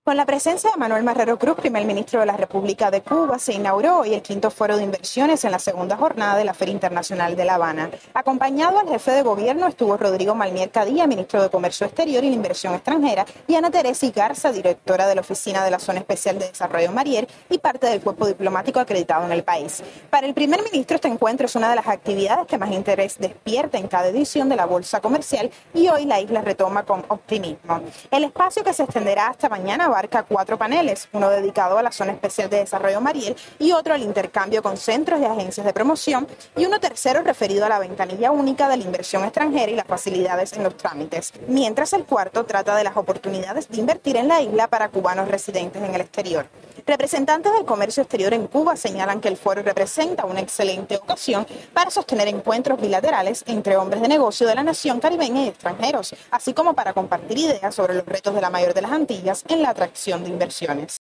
Con la presencia de Manuel Marrero Cruz, primer ministro de la República de Cuba, se inauguró hoy el quinto foro de inversiones en la segunda jornada de la Feria Internacional de La Habana. Acompañado al jefe de gobierno estuvo Rodrigo Malmier Cadilla, ministro de Comercio Exterior y la Inversión Extranjera, y Ana Teresa Garza, directora de la Oficina de la Zona Especial de Desarrollo Mariel y parte del cuerpo diplomático acreditado en el país. Para el primer ministro, este encuentro es una de las actividades que más interés despierta en cada edición de la Bolsa Comercial y hoy la isla retoma con optimismo. El espacio, que se extenderá hasta mañana, abarca 4 paneles, uno dedicado a la Zona Especial de Desarrollo Mariel y otro al intercambio con centros y agencias de promoción, y uno tercero referido a la ventanilla única de la inversión extranjera y las facilidades en los trámites, mientras el cuarto trata de las oportunidades de invertir en la isla para cubanos residentes en el exterior. Representantes del comercio exterior en Cuba señalan que el foro representa una excelente ocasión para sostener encuentros bilaterales entre hombres de negocio de la nación caribeña y extranjeros, así como para compartir ideas sobre los retos de la mayor de las Antillas en la atracción de inversiones.